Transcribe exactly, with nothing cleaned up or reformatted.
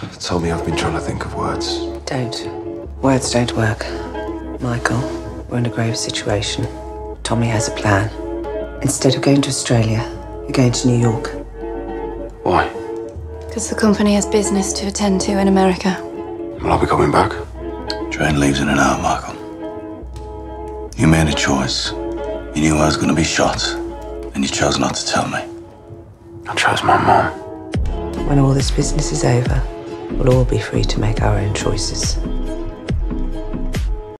told me I've been trying to think of words. Don't. Words don't work. Michael, we're in a grave situation. Tommy has a plan. Instead of going to Australia, you're going to New York. Why? Because the company has business to attend to in America. Will I be coming back? Train leaves in an hour, Michael. You made a choice. You knew I was going to be shot, and you chose not to tell me. I chose my mom. When all this business is over, we'll all be free to make our own choices.